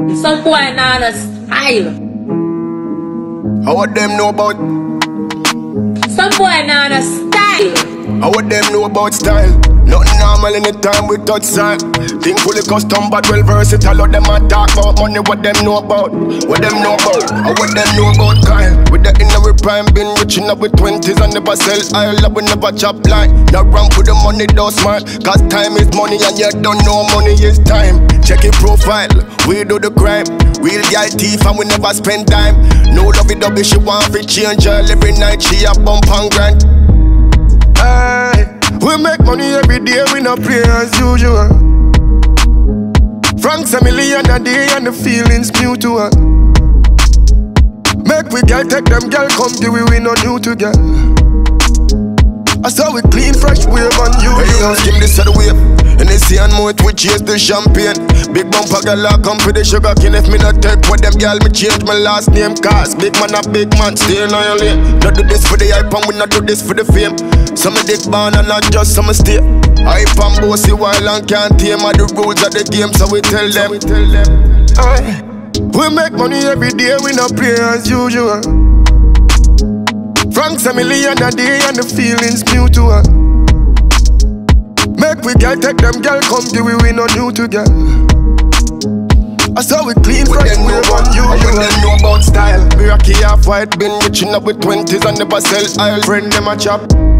Some boy now on a style. How would them know about? Some boy now on a style. How would them know about style? Nothing normal anytime we touch style. Think fully custom but well versatile. How them a talk about money, what them know about? What them know about? How would them know about Kyle? With the inner prime, been rich enough with 20s and never sell aisle. I will never chop line. Not run with the money, don't smile. Cause time is money and you don't know money is time. Check your profile, we do the crime. Real Gyal teef and we never spend time. No lovey-dovey, she want to change her. Every night she a bump and grind. Aye. We make money every day, we not play as usual. Frank's a million a day and the feelings mutual. Make we girl take them girl come give we not new to girl. I saw we clean fresh wave on you. Hey yo, skim this of the wave. Hennessy and Moët we chase the champagne. Big bumper girl I come for the sugar cane. If me not take for them girl me change my last name. Cause big man a big man stay on your lane. Not do this for the hype and we not do this for the fame. Some a dick born and not just some a stay. Hype and bossy while and can't tame. Are the rules of the game so we tell them. Aye. We make money every day, we not play as usual. Frank's a million a day and the feelings mutual. Make we girl take them girl come give we not new to girl. I saw we clean fresh wave on you. When them know about style. Me rocky half white, been rich enough with 20s and never sell aisle. Friend them a chop.